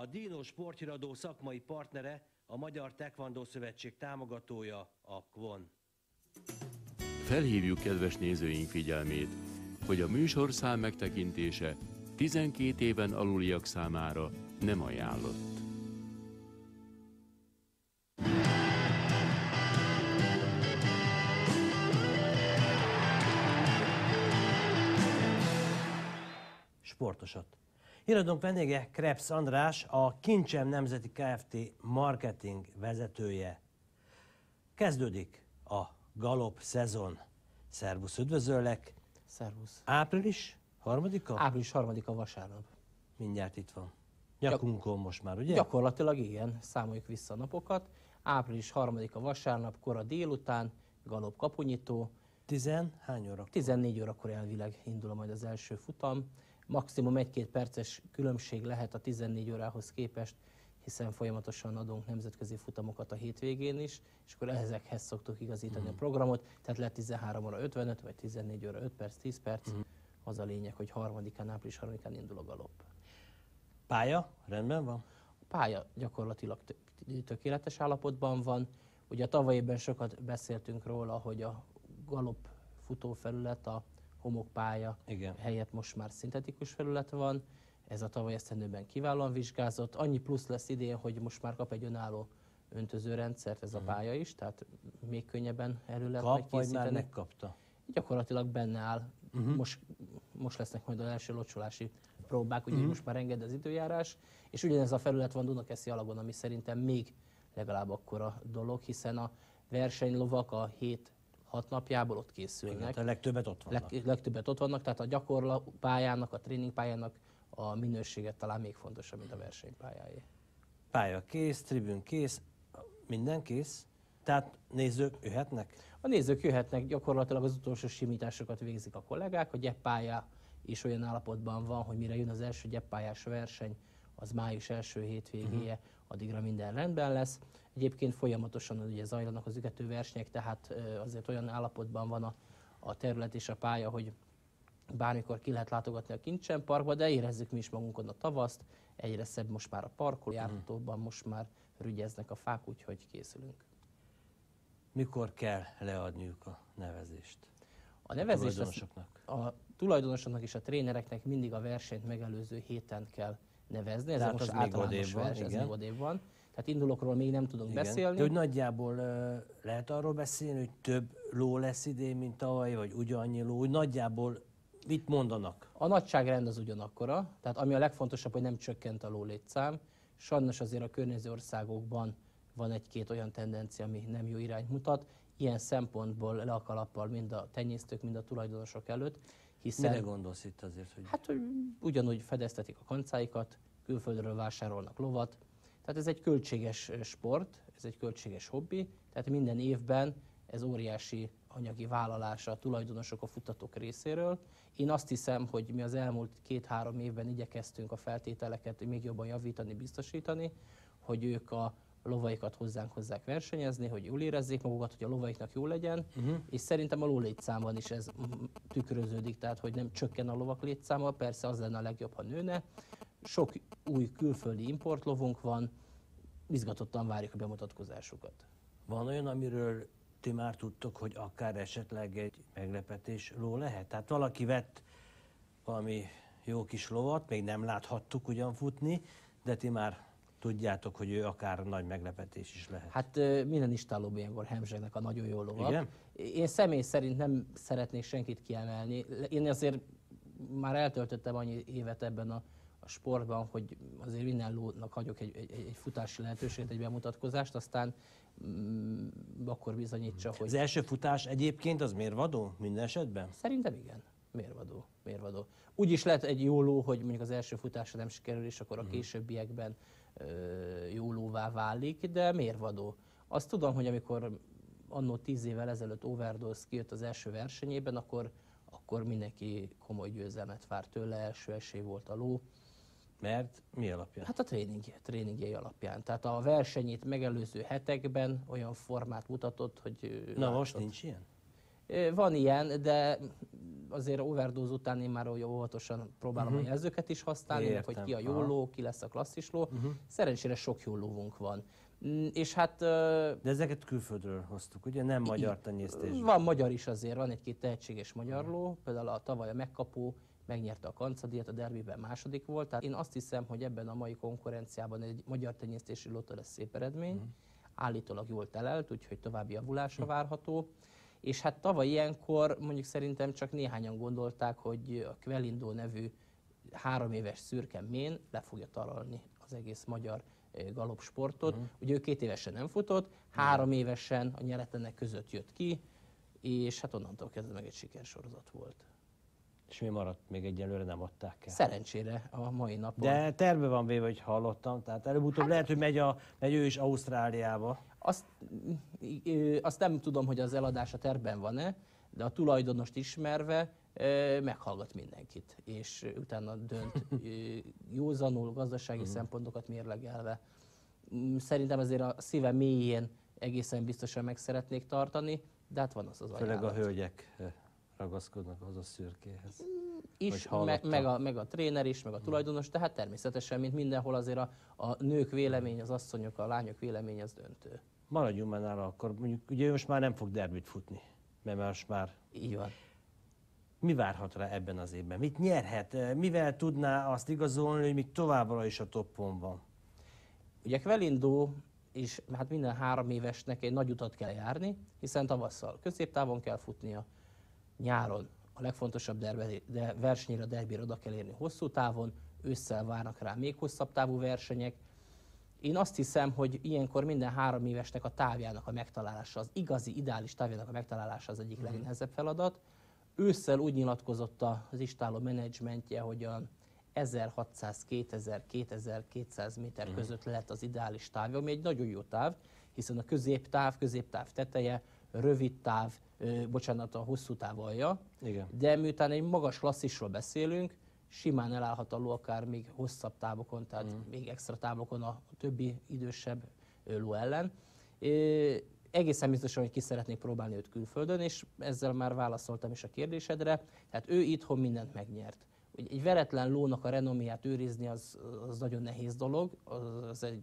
A Dino sporthíradó szakmai partnere, a Magyar Taekwondo Szövetség támogatója, a KVON. Felhívjuk kedves nézőink figyelmét, hogy a műsorszám megtekintése 12 éven aluliak számára nem ajánlott. Sportosat. Híradónk vendége Krebs András, a Kincsem Nemzeti Kft. Marketing vezetője. Kezdődik a galop szezon. Szervusz, üdvözöllek! Szervusz! Április 3-a? Április 3-a vasárnap. Mindjárt itt van. Nyakunkon most már, ugye? Gyakorlatilag igen, számoljuk vissza a napokat. Április 3-a vasárnap, kora délután, galop kapunyitó. Hány óra? 14 órakor elvileg indul majd az első futam. Maximum 1-2 perces különbség lehet a 14 órához képest, hiszen folyamatosan adunk nemzetközi futamokat a hétvégén is, és akkor ezekhez szoktuk igazítani a programot, tehát lehet 13 óra 55, vagy 14 óra 5 perc, 10 perc. Az a lényeg, hogy április 3-án indul a galop. Pálya? Rendben van? A pálya gyakorlatilag tökéletes állapotban van. Ugye tavaly évben sokat beszéltünk róla, hogy a galop futófelület, a homokpálya helyett most már szintetikus felület van. Ez a tavaly esztendőben kiválóan vizsgázott. Annyi plusz lesz idén, hogy most már kap egy önálló öntözőrendszert ez a pálya is, tehát még könnyebben elő lehet majd készíteni. Vagy már megkapta? Gyakorlatilag benne áll. Most lesznek majd az első locsolási próbák, ugye most már enged az időjárás, és ugyanez a felület van Dunakeszi alagon, ami szerintem még legalább akkora dolog, hiszen a versenylovak a 7-6 napjából ott készülnek. Igen, a legtöbbet ott vannak. Legtöbbet ott vannak, tehát a gyakorlópályának, a tréningpályának a minőséget talán még fontosabb, mint a versenypályáé. Pálya kész, tribün kész, minden kész, tehát nézők jöhetnek? A nézők jöhetnek, gyakorlatilag az utolsó simításokat végzik a kollégák, a gyeppálya is olyan állapotban van, hogy mire jön az első gyeppályás verseny, az május első hétvégéje, addigra minden rendben lesz. Egyébként folyamatosan ugye zajlanak az ügető versenyek, tehát azért olyan állapotban van a terület és a pálya, hogy bármikor ki lehet látogatni a Kincsem Parkba, de érezzük mi is magunkon a tavaszt, egyre szebb most már a parkoló, járhatóban most már rügyeznek a fák, úgyhogy készülünk. Mikor kell leadniuk a nevezést? A nevezést a tulajdonosoknak és a trénereknek mindig a versenyt megelőző héten kell nevezni. Ez most általános verseny, ez még odébb van. Tehát indulókról még nem tudunk beszélni. De hogy nagyjából lehet arról beszélni, hogy több ló lesz idén, mint tavaly, vagy ugyanannyi ló, hogy nagyjából mit mondanak? A nagyságrend az ugyanakkora, tehát ami a legfontosabb, hogy nem csökkent a lólétszám. Sajnos azért a környező országokban van egy-két olyan tendencia, ami nem jó irányt mutat. Ilyen szempontból le a kalappal mind a tenyésztők, mind a tulajdonosok előtt. Hiszen, mire gondolsz itt azért? Hogy... Hát, hogy ugyanúgy fedeztetik a kancáikat, külföldről vásárolnak lovat. Tehát ez egy költséges sport, ez egy költséges hobbi, tehát minden évben ez óriási anyagi vállalása a tulajdonosok, a futtatók részéről. Én azt hiszem, hogy mi az elmúlt 2-3 évben igyekeztünk a feltételeket még jobban javítani, biztosítani, hogy ők a lovaikat hozzánk hozzák versenyezni, hogy jól érezzék magukat, hogy a lovaiknak jó legyen, és szerintem a lólétszámban is ez tükröződik, tehát hogy nem csökken a lovak létszáma, persze az lenne a legjobb, ha nőne. Sok új külföldi importlovunk van, izgatottan várjuk a bemutatkozásukat. Van olyan, amiről ti már tudtok, hogy akár esetleg egy meglepetés ló lehet? Tehát valaki vett valami jó kis lovat, még nem láthattuk ugyan futni, de ti már tudjátok, hogy ő akár nagy meglepetés is lehet. Hát minden istállóban ilyenkor hemzsegnek a nagyon jó lovak. Igen? Én személy szerint nem szeretnék senkit kiemelni. Én azért már eltöltöttem annyi évet ebben a sportban, hogy azért minden lónak hagyok egy futási lehetőséget, egy bemutatkozást, aztán akkor bizonyítsa, hogy... Az első futás egyébként az mérvadó minden esetben? Szerintem igen. Mérvadó. Úgy is lehet egy jó ló, hogy mondjuk az első futásra nem sikerül, és akkor a későbbiekben jó lóvá válik, de mérvadó. Azt tudom, hogy amikor annó 10 évvel ezelőtt Overdose kijött az első versenyében, akkor mindenki komoly győzelmet várt tőle, első esély volt a ló. Mert mi alapján? Hát a tréningjei alapján. Tehát a versenyét megelőző hetekben olyan formát mutatott, hogy... Na most nincs ilyen? Van ilyen, de azért overdose után én már óvatosan próbálom a jelzőket is használni, meg hogy ki a jó ló, ki lesz a klasszis ló. Szerencsére sok jó lóvunk van. És hát... De ezeket külföldről hoztuk, ugye? Nem magyar tenyésztés. Van magyar is azért, van egy-két tehetséges magyar ló, például a tavaly a Megkapó megnyerte a kancadíjat, a derbiben második volt. Tehát én azt hiszem, hogy ebben a mai konkurenciában egy magyar tenyésztési lótól lesz szép eredmény. Állítólag jól telelt, úgyhogy további javulásra várható. És hát tavaly ilyenkor mondjuk szerintem csak néhányan gondolták, hogy a Quelindó nevű 3 éves szürke mén le fogja találni az egész magyar galopsportot. Ugye ő 2 évesen nem futott, 3 évesen a nyeretlenek között jött ki, és hát onnantól kezdve meg egy sikersorozat volt. És mi maradt? Még egyelőre nem adták el. Szerencsére a mai napon. De terve van véve, hogy hallottam, tehát előbb-utóbb lehet, hogy megy ő is Ausztráliába. Azt nem tudom, hogy az eladás a tervben van-e, de a tulajdonost ismerve meghallgat mindenkit, és utána dönt józanul, gazdasági szempontokat mérlegelve. Szerintem azért a szíve mélyén egészen biztosan meg szeretnék tartani, de hát van az ajánlat. Főleg a hölgyek ragaszkodnak ahhoz a szürkéhez. Is, meg a tréner is, meg a tulajdonos, tehát természetesen, mint mindenhol azért a nők vélemény, az asszonyok, a lányok vélemény az döntő. Maradjunk már nála akkor, mondjuk ugye most már nem fog derbit futni, mert most már... Így van. Mi várhat rá ebben az évben? Mit nyerhet? Mivel tudná azt igazolni, hogy még továbbra is a toppon van? Ugye Quelindó és hát minden 3 évesnek egy nagy utat kell járni, hiszen tavasszal középtávon kell futnia, nyáron a legfontosabb versenyre, a derbire oda kell érni hosszú távon, ősszel várnak rá még hosszabb távú versenyek. Én azt hiszem, hogy ilyenkor minden 3 évesnek a távjának a megtalálása, az igazi, ideális távjának a megtalálása az egyik legnehezebb feladat. Ősszel úgy nyilatkozott az istáló menedzsmentje, hogy a 1600-2000-2200 méter között lehet az ideális távja, ami egy nagyon jó táv, hiszen a középtáv teteje, rövid táv, a hosszú táv alja. Igen. De miután egy magas klasszisról beszélünk, simán elállhat a ló akár még hosszabb távokon, tehát még extra távokon a többi idősebb ló ellen. Egészen biztosan, hogy ki szeretnék próbálni őt külföldön, és ezzel már válaszoltam is a kérdésedre. Tehát ő itthon mindent megnyert. Egy veretlen lónak a renoméját őrizni az nagyon nehéz dolog, az egy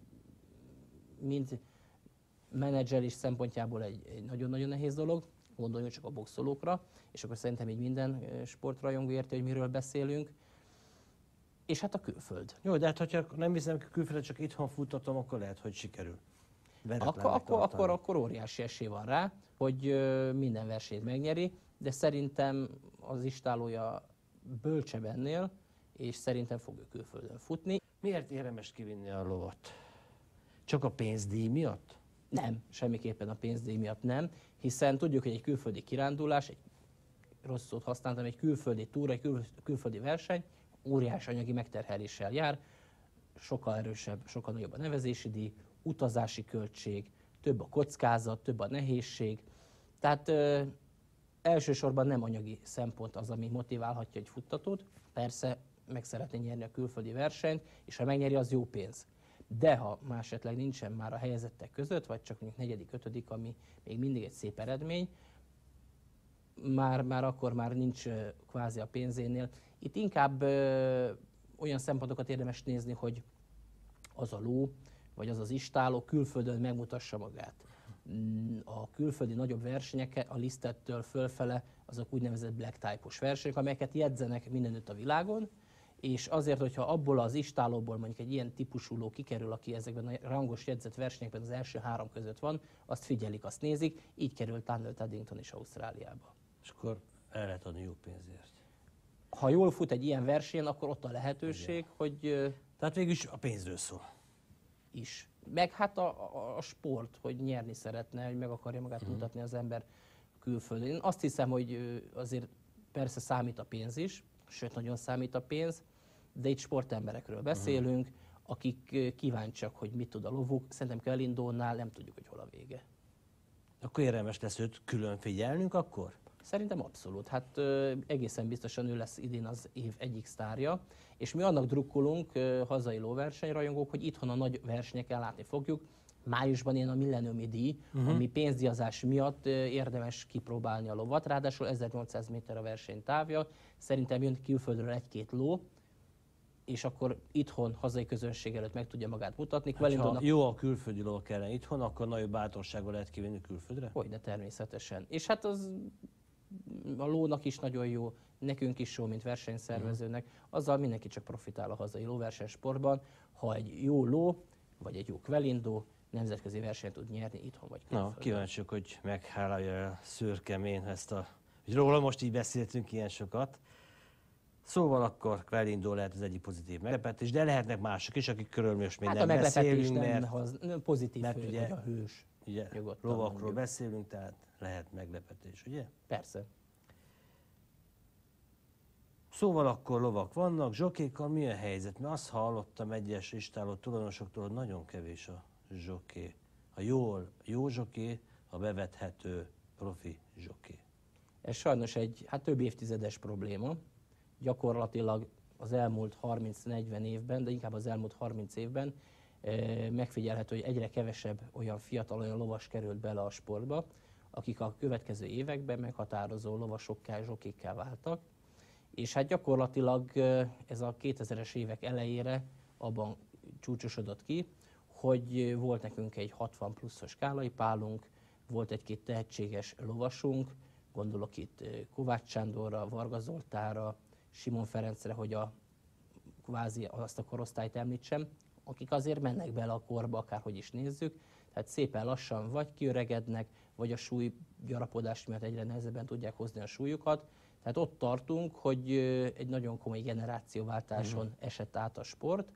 mind menedzselés szempontjából egy nagyon-nagyon nehéz dolog, gondoljunk csak a boxolókra, és akkor szerintem így minden sportrajongó érti, hogy miről beszélünk. És hát a külföld. Jó, de hát ha nem viszem külföldre, csak itthon futtatom, akkor lehet, hogy sikerül. Akkor óriási esély van rá, hogy minden versenyt megnyeri, de szerintem az istálója bölcsebb ennél, és szerintem fog ő külföldön futni. Miért érdemes kivinni a lovat? Csak a pénzdíj miatt? Nem, semmiképpen a pénzdíj miatt nem, hiszen tudjuk, hogy egy külföldi kirándulás, egy rossz szót használtam, egy külföldi túra, egy külföldi verseny óriási anyagi megterheléssel jár, sokkal erősebb, sokkal nagyobb a nevezési díj, utazási költség, több a kockázat, több a nehézség. Tehát elsősorban nem anyagi szempont az, ami motiválhatja egy futtatót. Persze meg szeretné nyerni a külföldi versenyt, és ha megnyeri, az jó pénz. De ha már esetleg nincsen már a helyezettek között, vagy csak mondjuk 4., 5., ami még mindig egy szép eredmény, már akkor már nincs kvázi a pénzénél. Itt inkább olyan szempontokat érdemes nézni, hogy az a ló, vagy az az istáló külföldön megmutassa magát. A külföldi nagyobb versenyek a lisztettől fölfele azok úgynevezett black type-os versenyek, amelyeket jegyzenek mindenütt a világon, és azért, hogyha abból az istálóból mondjuk egy ilyen típusú ló kikerül, aki ezekben a rangos jegyzett versenyekben az első 3 között van, azt figyelik, azt nézik, így került Tunnell Teddington is Ausztráliába. És akkor el lehet adni jó pénzért. Ha jól fut egy ilyen versenyen, akkor ott a lehetőség, igen, hogy... Tehát végülis a pénzről szól. Is. Meg hát a sport, hogy nyerni szeretne, hogy meg akarja magát mutatni az ember külföldön. Én azt hiszem, hogy azért persze számít a pénz is, sőt nagyon számít a pénz, de itt sportemberekről beszélünk, akik kíváncsiak, hogy mit tud a lovuk. Szerintem Quelindónál nem tudjuk, hogy hol a vége. Akkor érdemes lesz őt külön figyelnünk akkor? Szerintem abszolút. Hát egészen biztosan ő lesz idén az év egyik sztárja, és mi annak drukkolunk, hazai lóversenyrajongók, hogy itthon a nagy versenyeken látni fogjuk, májusban ilyen a millenniumi díj, ami pénzdíjazás miatt érdemes kipróbálni a lovat. Ráadásul 1800 méter a versenytávja, szerintem jön külföldről egy-két ló, és akkor itthon, hazai közönség előtt meg tudja magát mutatni. Ha jó a külföldi ló ellen itthon, akkor nagyobb bátorsággal lehet kivinni külföldre? Hogyne, természetesen. És hát az a lónak is nagyon jó, nekünk is jó, mint versenyszervezőnek. Azzal mindenki csak profitál a hazai lóversenysportban, ha egy jó ló, vagy egy jó kvelindó nemzetközi versenyt tud nyerni itthon vagy külföldön. Na, kíváncsiak, hogy meghálálja a szürkemén ezt hogy róla most így beszéltünk ilyen sokat. Szóval akkor Kvelindó lehet az egyik pozitív meglepetés, de lehetnek mások is, akik körül most még Hát nem a meglepetés beszélünk, nem pozitív, mert hogy ugye, a hős. ugye Nyugodtan lovakról mondjuk. beszélünk, tehát lehet meglepetés, ugye? Persze. Szóval akkor lovak vannak, zsokékkal mi a helyzet? Mert azt hallottam egyes listáló tulajdonosoktól, hogy nagyon kevés a zsoké. A jó zsoké, a bevethető profi zsoké. Ez sajnos egy több évtizedes probléma. Gyakorlatilag az elmúlt 30-40 évben, de inkább az elmúlt 30 évben megfigyelhető, hogy egyre kevesebb olyan fiatal, olyan lovas került bele a sportba, akik a következő években meghatározó lovasokká, zsokékká váltak. És hát gyakorlatilag ez a 2000-es évek elejére abban csúcsosodott ki, hogy volt nekünk egy 60 pluszos Kálai Pálunk, volt egy-két tehetséges lovasunk, gondolok itt Kovács Sándorra, Varga Zoltánra, Simon Ferencre, hogy kvázi azt a korosztályt említsem, akik azért mennek bele a korba, akárhogy is nézzük, tehát szépen lassan vagy kiöregednek, vagy a súly gyarapodás miatt egyre nehezebben tudják hozni a súlyukat. Tehát ott tartunk, hogy egy nagyon komoly generációváltáson esett át a sport.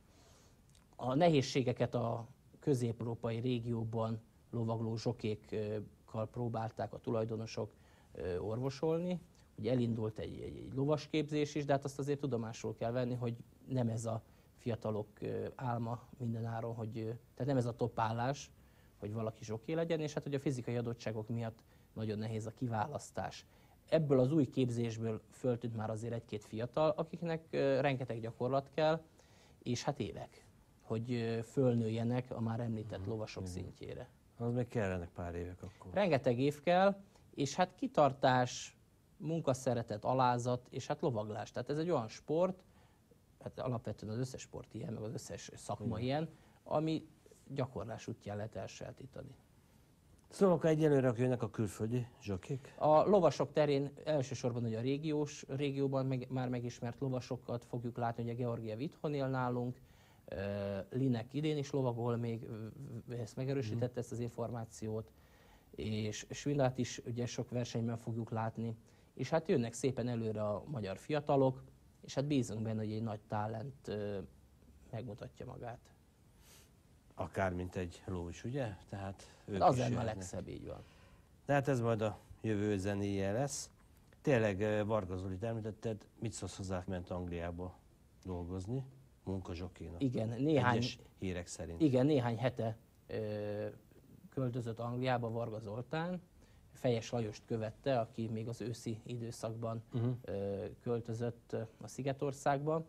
A nehézségeket a közép-európai régióban lovagló zsokékkal próbálták a tulajdonosok orvosolni. Ugye elindult egy lovasképzés is, de hát azt azért tudomásul kell venni, hogy nem ez a fiatalok álma mindenáron, tehát nem ez a toppállás, hogy valaki zsoké legyen, és hát hogy a fizikai adottságok miatt nagyon nehéz a kiválasztás. Ebből az új képzésből föltűnt már azért egy-két fiatal, akiknek rengeteg gyakorlat kell, és hát évek, hogy fölnőjenek a már említett lovasok szintjére. Az még kellenek pár évek akkor. Rengeteg év kell, és hát kitartás, munkaszeretet, alázat, és hát lovaglás. Tehát ez egy olyan sport, hát alapvetően az összes sport ilyen, meg az összes szakma ilyen, ami gyakorlás útján lehet elsajátítani. Szóval akkor egyelőre jönnek a külföldi zsokék? A lovasok terén elsősorban ugye a régióban már megismert lovasokat fogjuk látni, ugye Georgiev itthon él nálunk, Linek idén is lovagol, még ezt megerősítette ezt az információt, és Svindát is ugye sok versenyben fogjuk látni, és hát jönnek szépen előre a magyar fiatalok, és hát bízunk benne, hogy egy nagy talent megmutatja magát. Akár mint egy ló is, ugye? Tehát ők Az is lenne a jöhetnek. legszebb, így van. Tehát ez majd a jövő zenéje lesz. Tényleg Varga Zolit említetted, mit szólsz hozzá, ment Angliába dolgozni, munkazsokénak. Igen, Egyes hírek szerint. Igen, néhány hete költözött Angliába Varga Zoltán, Fejes Lajost követte, aki még az őszi időszakban költözött a Szigetországba.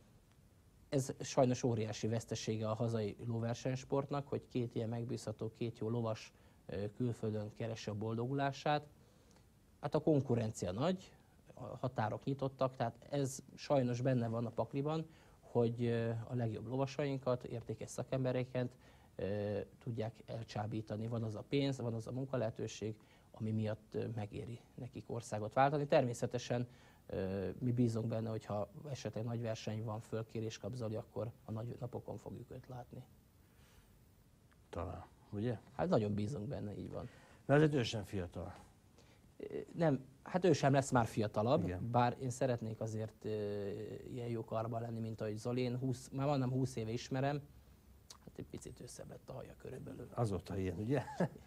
Ez sajnos óriási vesztesége a hazai lóversenysportnak, hogy két ilyen megbízható, két jó lovas külföldön keresi a boldogulását. Hát a konkurencia nagy, a határok nyitottak, tehát ez sajnos benne van a pakliban, hogy a legjobb lovasainkat, értékes szakembereket tudják elcsábítani. Van az a pénz, van az a munkalehetőség, ami miatt megéri nekik országot váltani. Természetesen mi bízunk benne, hogy ha esetleg nagy verseny van, fölkérés kap Zoli, akkor a nagy napokon fogjuk őt látni. Talán, ugye? Hát nagyon bízunk benne, így van. Mert azért ő sem fiatal. Nem, hát ő sem lesz már fiatalabb, Igen. bár én szeretnék azért ilyen jó karban lenni, mint ahogy Zoli. Én már majdnem 20 éve ismerem, hát egy picit összebb lett a haja körülbelül. Azóta ilyen, ugye?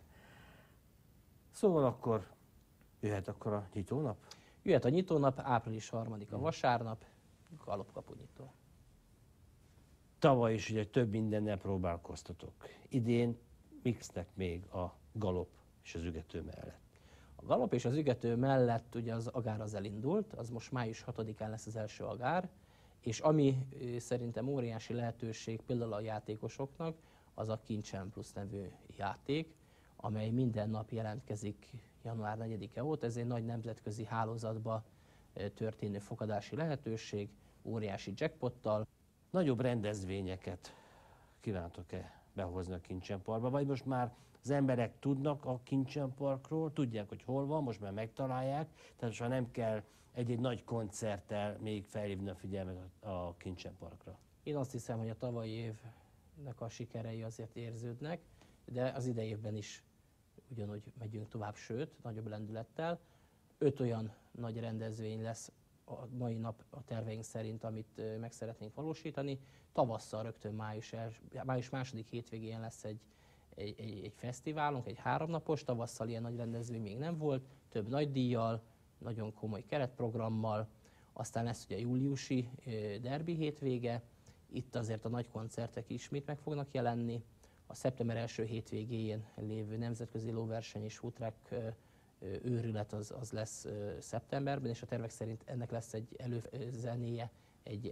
Szóval akkor jöhet akkor a nyitónap? Jöhet a nyitónap, április 3-a vasárnap, galopkapu nyitó. Tavaly is ugye több mindennel próbálkoztatok. Idén mixnek még a galop és az ügető mellett. A galop és az ügető mellett ugye az agár az elindult, az most május 6-án lesz az első agár, és ami szerintem óriási lehetőség például a játékosoknak, az a Kincsen Plus nevű játék, amely minden nap jelentkezik január 4-e óta. Ez egy nagy nemzetközi hálózatba történő fogadási lehetőség, óriási jackpottal. Nagyobb rendezvényeket kívántok-e behozni a Kincsen Parkba, vagy most már az emberek tudnak a Kincsen Parkról, tudják, hogy hol van, most már megtalálják, tehát most nem kell egy nagy koncerttel még felhívni a figyelmet a Kincsen Parkra. Én azt hiszem, hogy a tavalyi évnek a sikerei azért érződnek, de az idei évben is ugyanúgy megyünk tovább, sőt, nagyobb lendülettel. 5 olyan nagy rendezvény lesz a mai nap a terveink szerint, amit meg szeretnénk valósítani. Tavasszal rögtön május második hétvégén lesz egy fesztiválunk, egy 3 napos, tavasszal ilyen nagy rendezvény még nem volt, több nagy díjjal, nagyon komoly keretprogrammal, aztán lesz ugye a júliusi derbi hétvége, itt azért a nagy koncertek ismét meg fognak jelenni, a szeptember első hétvégén lévő nemzetközi lóverseny és futrák őrület az lesz szeptemberben, és a tervek szerint ennek lesz egy előzenéje, egy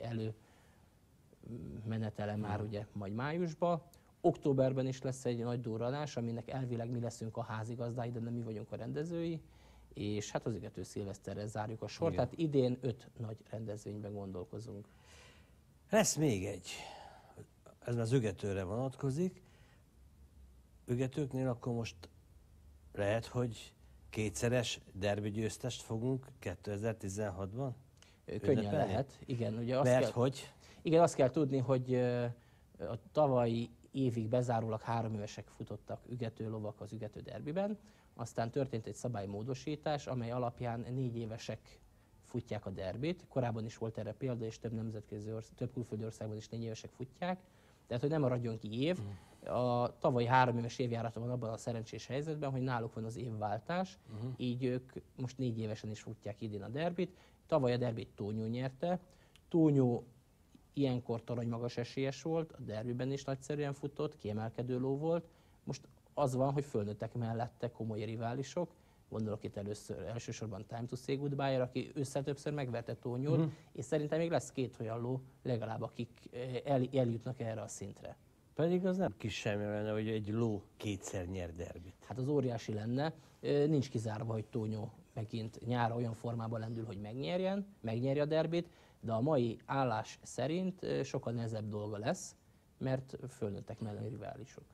előmenetele már ugye majd májusban. Októberben is lesz egy nagy durranás, aminek elvileg mi leszünk a házigazdái, de nem mi vagyunk a rendezői, és hát az ügető szilveszterrel zárjuk a sort, Igen. tehát idén 5 nagy rendezvényben gondolkozunk. Lesz még egy, ez az ügetőre vonatkozik. Ügetőknél akkor most lehet, hogy kétszeres derbi győztest fogunk 2016-ban? Könnyen Ünnepelni? lehet, igen. Ugye azt Mert kell, hogy? igen, azt kell tudni, hogy a tavalyi évig bezárólag 3 évesek futottak ügető lovak az ügető derbiben, aztán történt egy szabálymódosítás, amely alapján 4 évesek futják a derbit. Korábban is volt erre példa, és több külföldi országban is 4 évesek futják. Tehát, hogy nem maradjon ki év. A tavalyi 3 éves évjárata van abban a szerencsés helyzetben, hogy náluk van az évváltás, így ők most 4 évesen is futják idén a derbit. Tavaly a derbit Tónyó nyerte. Tónyó ilyenkor torony magas esélyes volt, a derbiben is nagyszerűen futott, kiemelkedő ló volt. Most az van, hogy fölnőttek mellette komoly riválisok. Gondolok itt elsősorban Time to Say Goodbye-ra, aki össze-többször megverte Tónyót, és szerintem még lesz 2 olyan ló, legalább akik eljutnak erre a szintre. Pedig az nem kis semmi lenne, hogy egy ló kétszer nyer derbit. Hát az óriási lenne. Nincs kizárva, hogy Tónyó megint nyára olyan formában lendül, hogy megnyerje a derbit, de a mai állás szerint sokkal nehezebb dolga lesz, mert fölnőttek mellé riválisok.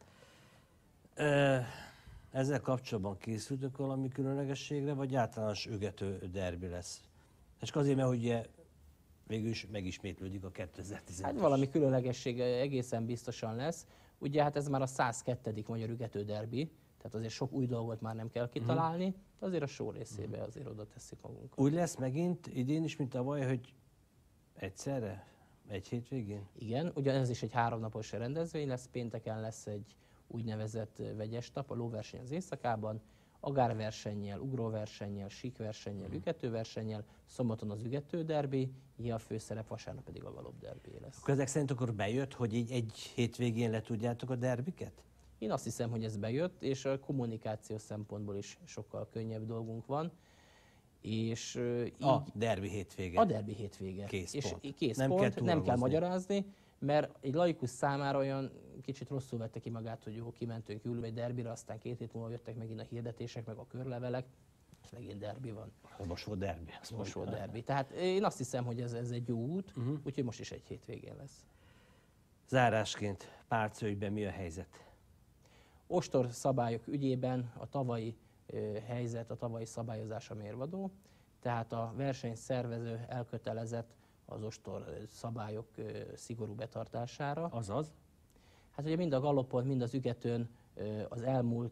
Ezzel kapcsolatban készültök valami különlegességre, vagy általános ügető derbi lesz? És azért, mert ugye végül is megismétlődik a 2010-es. Hát valami különlegesség egészen biztosan lesz. Ugye hát ez már a 102. magyar ügető derbi, tehát azért sok új dolgot már nem kell kitalálni, de azért a show részébe azért oda tesszük magunkat. Úgy lesz megint idén is, mint tavaly, hogy egyszerre? Egy hétvégén? Igen, ugye ez is egy 3 napos rendezvény lesz, pénteken lesz egy úgynevezett vegyes nap, a lóverseny az éjszakában, agárversennyel, ugróversennyel, síkversennyel, ügetőversennyel, szombaton az ügető derbi, a főszerep, vasárnap pedig a galop derbi lesz. Akkor ezek szerint akkor bejött, hogy így egy hétvégén le tudjátok a derbiket? Én azt hiszem, hogy ez bejött, és a kommunikáció szempontból is sokkal könnyebb dolgunk van. És így A derbi hétvége. a derbi hétvége. Kész és pont. kész Nem pont, kell nem kell túragozni. magyarázni, mert egy laikus számára olyan kicsit rosszul vette ki magát, hogy jó, kimentünk júliusban egy derbire, aztán 2 hét múlva jöttek megint a hirdetések, meg a körlevelek, és megint derbi van. Most volt derbi. Most volt derbi. Tehát én azt hiszem, hogy ez egy jó út, úgyhogy most is egy hétvégén lesz. Zárásként Pálca ügyben mi a helyzet? Ostor szabályok ügyében a tavalyi helyzet, a tavalyi szabályozás a mérvadó, tehát a versenyszervező elkötelezett az ostor szabályok szigorú betartására. Azaz? Hát ugye mind a galopon, mind az ügetőn az elmúlt,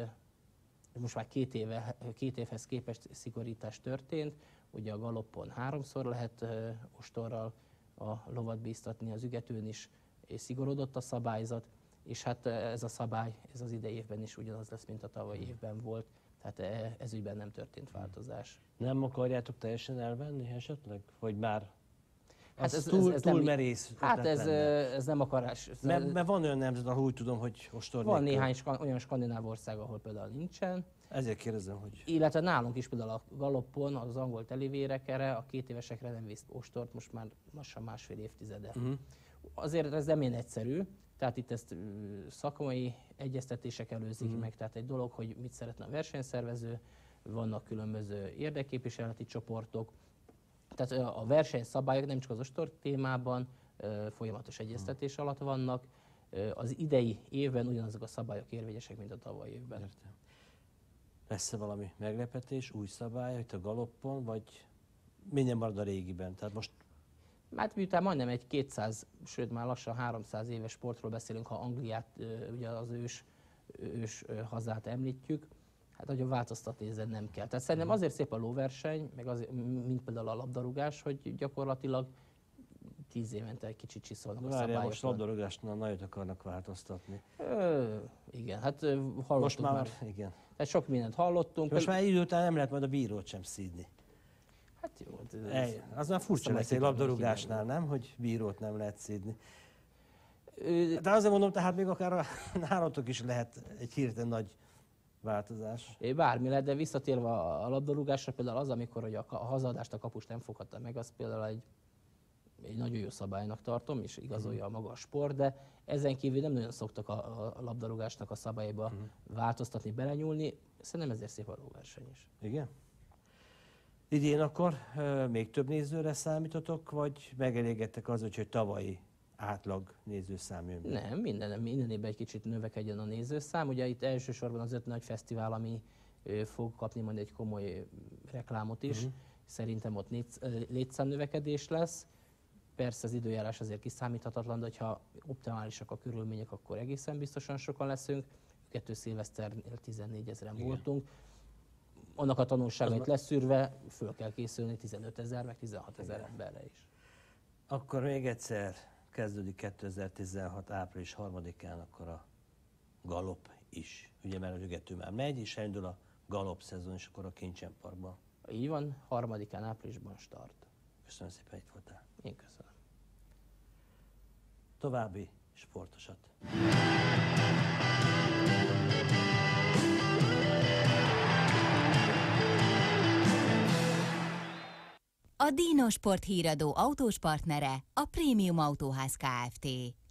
most már 2 évhez képest szigorítás történt. Ugye a galopon 3-szor lehet ostorral a lovat bíztatni, az ügetőn is szigorodott a szabályzat, és hát ez a szabály, ez az idei évben is ugyanaz lesz, mint a tavalyi évben volt, tehát ez ügyben nem történt változás. Nem akarjátok teljesen elvenni esetleg? Vagy már Hát az túl nem, merész hát ötlet lenne? ez nem akarás. Mert van olyan nemzet, ahol úgy tudom, hogy ostor Van nélkül. néhány olyan skandináv ország, ahol például nincsen, Ezért kérdezem, hogy... illetve nálunk is például a galoppon, az angol telivérekre, a 2 évesekre nem visz ostort, most már lassan 1,5 évtizede. Azért ez nem ilyen egyszerű, tehát itt ezt szakmai egyeztetések előzik meg, tehát egy dolog, hogy mit szeretne a versenyszervező, vannak különböző érdekképviseleti csoportok, tehát a versenyszabályok nem csak az ostor témában folyamatos egyeztetés alatt vannak, az idei évben ugyanazok a szabályok érvényesek, mint a tavalyi évben. Értem. Lesz-e valami meglepetés, új szabály, itt a galoppon, vagy minden marad a régiben? Tehát most Hát miután majdnem egy 200, sőt már lassan 300 éves sportról beszélünk, ha Angliát, ugye az ős hazát említjük, hát nagyon változtatni ezen nem kell. Tehát szerintem azért szép a lóverseny, meg azért, mint például a labdarúgás, hogy gyakorlatilag 10 évente egy kicsit csiszolnak a szabályokon. most labdarúgásnál nagyot akarnak változtatni. Igen, hát hallottuk Most már, igen. Tehát sok mindent hallottunk. Most már idő után nem lehet majd a bírót sem szídni. Hát jó. Az már furcsa lesz egy labdarúgásnál, nem? Hogy bírót nem lehet szídni. De azért mondom, tehát még akár nálatok is lehet egy hirtelen nagy változás. Bármi lehet, de visszatérve a labdarúgásra, például az, amikor hogy a hazaadást a kapus nem foghatta meg, az például egy nagyon jó szabálynak tartom, és igazolja a maga a sport, de ezen kívül nem nagyon szoktak a labdarúgásnak a szabályba változtatni, belenyúlni. Szerintem ezért szép a lóverseny is. Igen? Idén akkor még több nézőre számítotok, vagy megelégedtek az, hogy tavalyi átlag nézőszám jön be? Nem, minden évben egy kicsit növekedjen a nézőszám. Ugye itt elsősorban az 5 nagy fesztivál, ami fog kapni majd egy komoly reklámot is. Szerintem ott létszámnövekedés lesz. Persze az időjárás azért kiszámíthatatlan, de ha optimálisak a körülmények, akkor egészen biztosan sokan leszünk. 2 szilveszternél 14 000-en voltunk. Annak a tanulságait leszűrve föl kell készülni 15 000, meg 16 000 emberre is. Akkor még egyszer kezdődik 2016. április 3-án akkor a galop is. Ugye mert a Ügető már megy, és elindul a galop szezon, és akkor a Kincsen Parkban. Így van, 3-án áprilisban start. Köszönöm szépen, hogy itt voltál. Én köszönöm. További sportosat. A Dino Sport híradó autós partnere a Prémium Autóház Kft.